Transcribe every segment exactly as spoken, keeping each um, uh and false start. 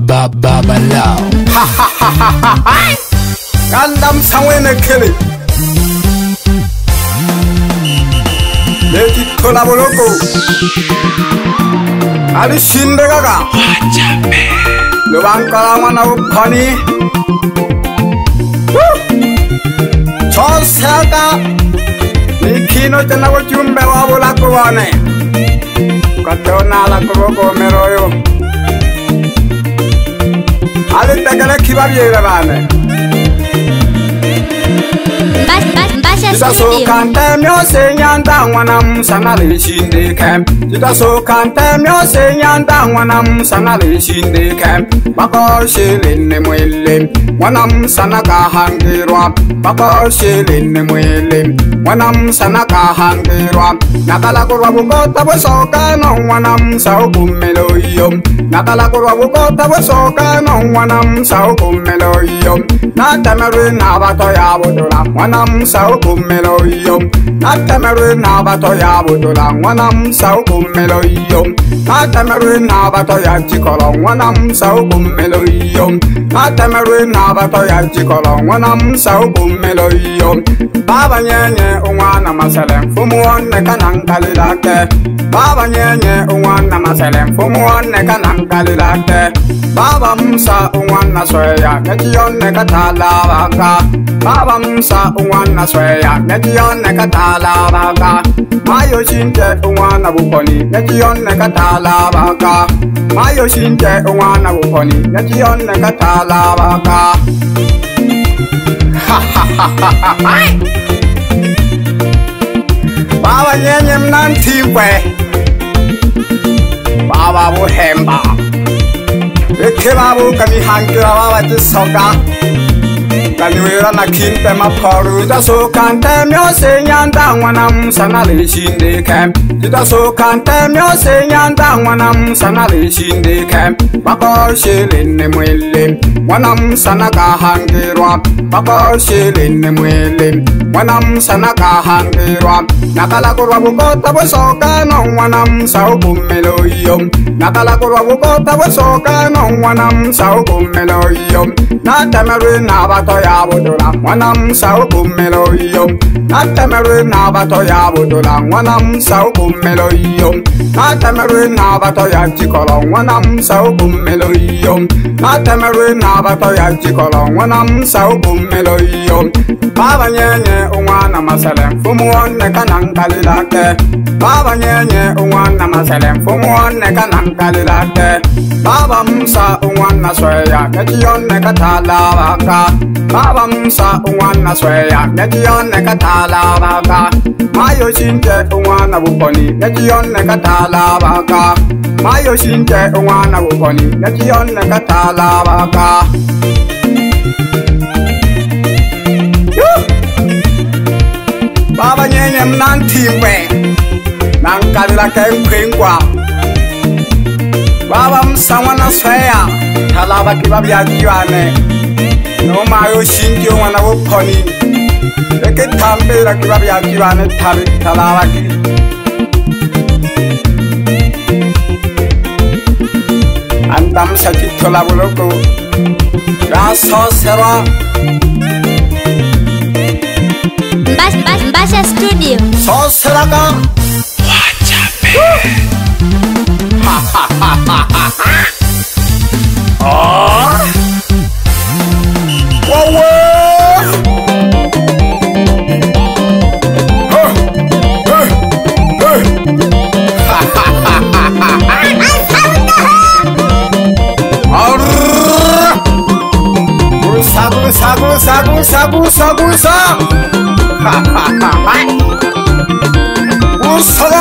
Babalao. Ha ha ha ha ha ha. Gandam sangwene kele. Leti tola boloko. Ali shinde gaga. Lubang kalangan au khani. Chosaka. Nikino tenago chumbe wa bola kuwane. Katona la kubo meroyo. Ale tagala kibabiera bane. Jita so kante myo se nyanda wanam sanale shinde kem. Jita so kante myo se nyanda wanam sanale shinde kem. Bako shilin mwele wanam sanaka hangirwa. Bako shilin mwele wanam sanaka hangirwa. Nakala kurwa bukota bosoka no wanam sao kumelo yom. Nakala kurwa bukota bosoka no wanam sao kumelo yom. Natamaru nabato ya budura wanam sao kumelo yom. Natamaru nabato ya budura wanam sao kumelo yom. Natamaru nabato ya chikolo wanam sao kumelo yom. Natamaru nabato ya chikolo wanam sao kumelo yom. Baba nyenye unwana masalem fumuone kanangalilake. Baba nyenye unwana masalem fumuone kanangalilake. Baba Musa unwana soya nejione katala baka. Baba Musa unwana soya nejione katala baka. Mayo shinte unwana bukoni nejione katala baka. Mayo shinte unwana bukoni nejione katala baka. Ha ha ha ha ha. Baba nyenye mnantiwe. Baba buhemba. Eke babu kami hankira baba jisoka. Kaniwira na kinte maporu. Jita so kante myo se nyanda wanam sanale shinde kem. Jita so kante myo se nyanda wanam sanale shinde kem. Bako shilin mwele wanam sanaka hangirwa. Bako shilin mwele wanam sanaka hangirwa. Nakala kurwa bukota bosoka no wanam sao kumelo yom. Nakala kurwa bukota bosoka no wanam sao kumelo yom. Natamaru nabato ya budura wanam sao kumelo yom. Natamaru nabato ya budura wanam sao kumelo yom. Natamaru nabato ya chikolo wanam sao kumelo yom. Natamaru nabato ya chikolo wanam sao kumelo yom. Baba nyenye unwana masalem fumuone kanangalilake. Baba nyenye unwana masalem fumuone kanangalilake. Baba Musa unwana soya nejione katala baka. Baba Musa unwana soya nejione katala baka. Mayo shinte unwana bukoni nejione katala baka. Mayo shinte unwana bukoni nejione katala baka. Baba nyenye mnantiwe nankalila kenkwengwa. Baba Musa wana swaya talaba kibabya jiwane. No mayo shinjo wana bukoni. Eke tambela kibabya jiwane tali talaba ki. Antam sajitola buloko. Raso sera. Bas Bas Basha Studio. So seraga. Wachape. Ha ha ha ha ha. Oh. Whoa whoa. Huh. Huh. Huh. Ha ha ha ha ha. Arr. Gusa gusa gusa gusa gusa gusa. Ha ha ha ha. Gusa.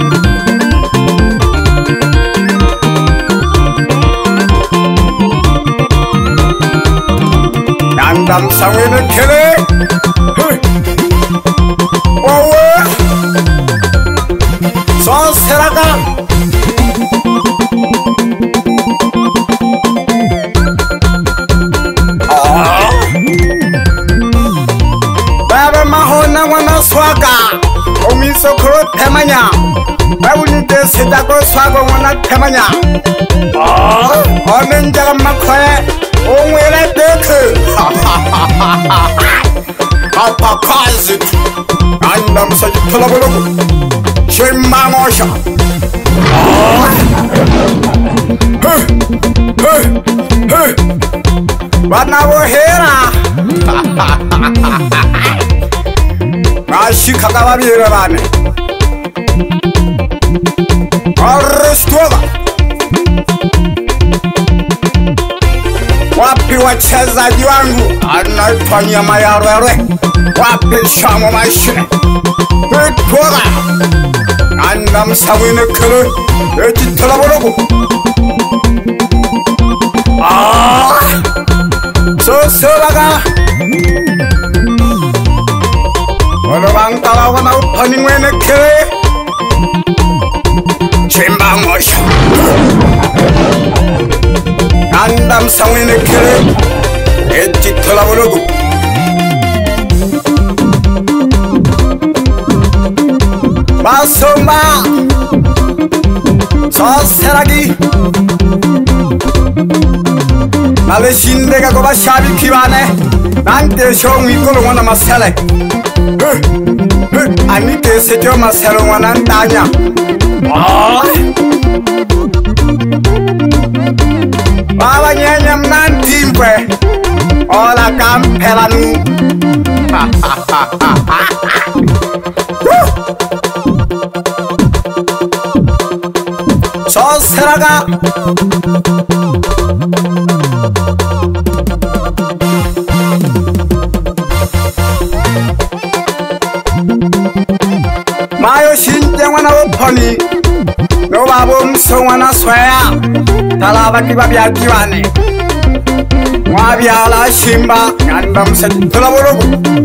Gandam sangwene kele. Owe. So seraga. Oh. Baba mahona wana swaga. Omiso kro temanya. Babu ni desi dago swago wana temanya. Oh. Onen jaga makho visit andam sa tolabologo shemangosha hey hey hey wana wo hera ashi kagawa bira bane arrestola wapi wachezaji wangu anaifanya mayarere wapi shamo mashine Victoria andam sawine kele eti tolabologo ah so so laga ono bang talawa na opening wene kele chembangosha andam sawine kele eti tolabologo Basomba Soseragi Nale shindega goba shabi kibane Nante shong ikolo wana masele Anite sejo masele wana ntanya Baba nyenye mnantimpwe Ola kampelanu Ha ha ha ha ha Soseraga Mayo shinje wana oponi No babo mso wana swaya Talaba kiba biakiwane Mwabiala shimba Ganda mseti tulabologo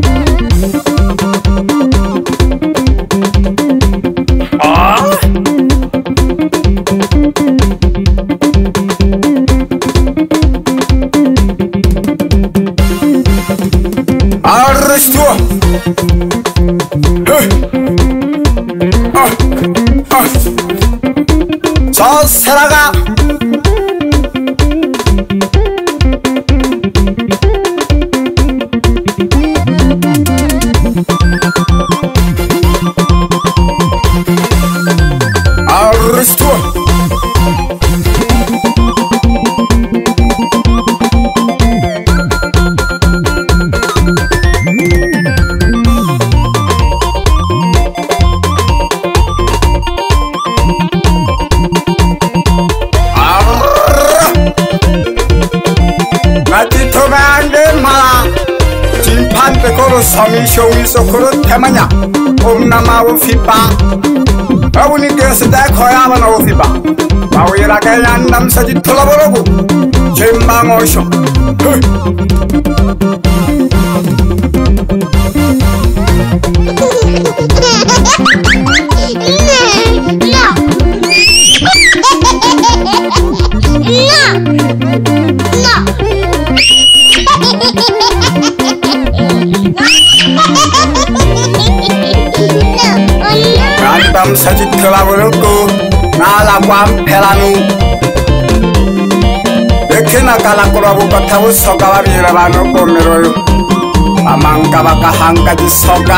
Ah Arresto! Hey! Ah! Ah! Soseraga! Arresto! Koro sami showi sokoro temanya omnama wo fipa awuni gese da khoya bana wo fipa bawira ka yandam saji tolabologo chembangosho Andam saji tolabologo nala kwam pelanu Ekena kala kurabu katawu soga wabira bano komeroyo Amanga baka hanga di soga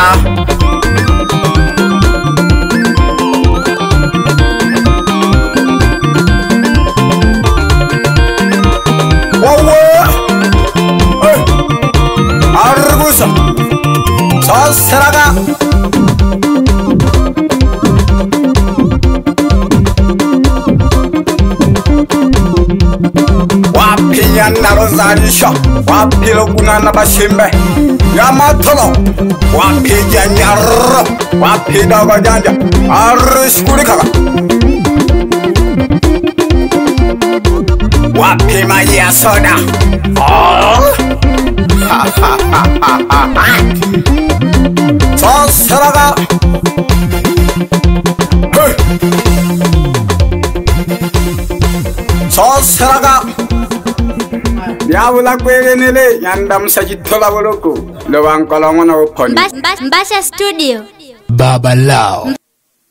Wawo Hey Arbusa Soseraga Yanda rozarisha wapi lokuna na bashimbe yamatolo wapi janyarro wapi daga janja arishkuri kaka wapi maji ya soda oh ha ha ha ha ha Soseraga hey Soseraga Yabula kwegenele yandam saji tolabologo Lobang kolongo na uponi Mbasha Studio Baba Lao